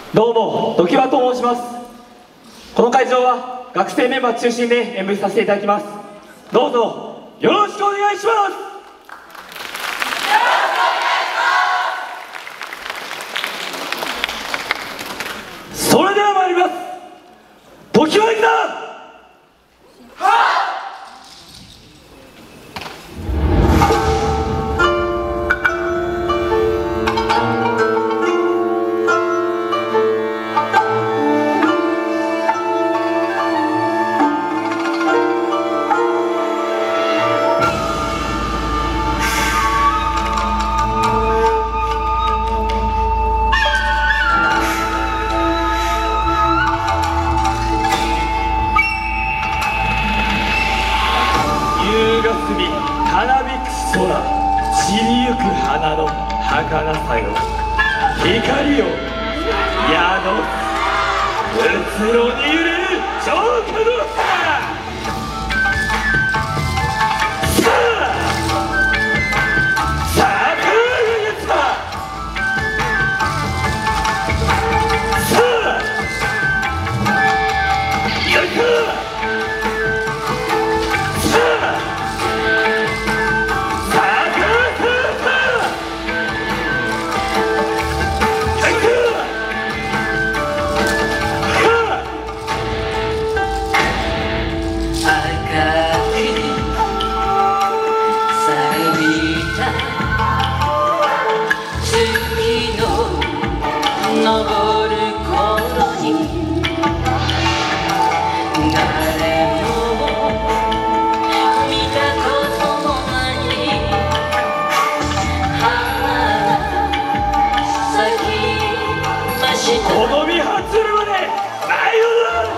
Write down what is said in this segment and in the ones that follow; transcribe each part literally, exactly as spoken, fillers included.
どうも、常盤と申します。この会場は学生メンバー中心で演舞させていただきます。どうぞよろしくお願いします。それでは参ります。常盤行くな。花びく空、散りゆく花の儚さよ、光を宿すうつろに揺れる浄化のさ。さあさあ輝けた。さあよいか。 昇る頃に誰も見たこともない花咲きました。 この身発るまでないよな。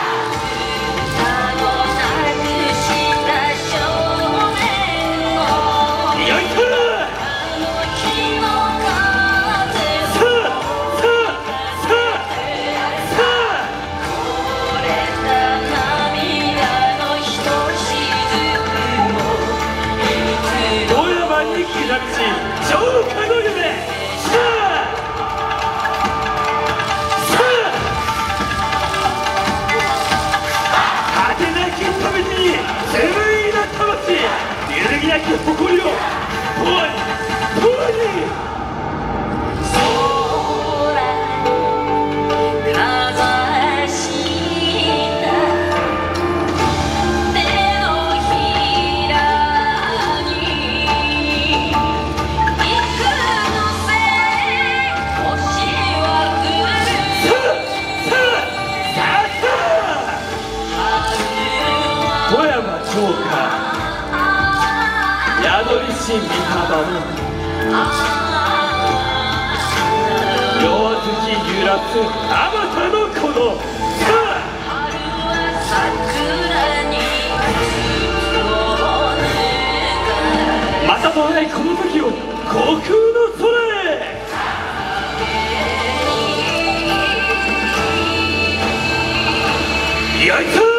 浄化の夢。さあさあ果てなき旅に紡いだ魂、揺るぎなき誇りを永遠に永遠に。富山城下宿りし御霊の弱月揺らすあまたのこのさあまたとないこの時を虚空の空へ。やいた。